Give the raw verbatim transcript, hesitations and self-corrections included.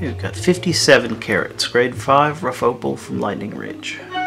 We've got fifty-seven carats, grade five rough opal from Lightning Ridge.